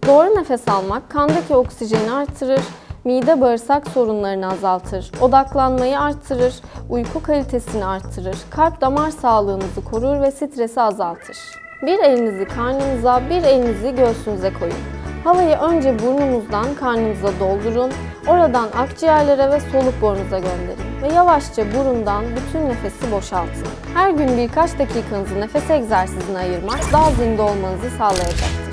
Doğru nefes almak kandaki oksijeni artırır, mide bağırsak sorunlarını azaltır, odaklanmayı arttırır, uyku kalitesini artırır, kalp damar sağlığınızı korur ve stresi azaltır. Bir elinizi karnınıza, bir elinizi göğsünüze koyun. Havayı önce burnunuzdan karnınıza doldurun, oradan akciğerlere ve soluk borunuza gönderin ve yavaşça burundan bütün nefesi boşaltın. Her gün birkaç dakikanızı nefes egzersizine ayırmak daha zinde olmanızı sağlayacaktır.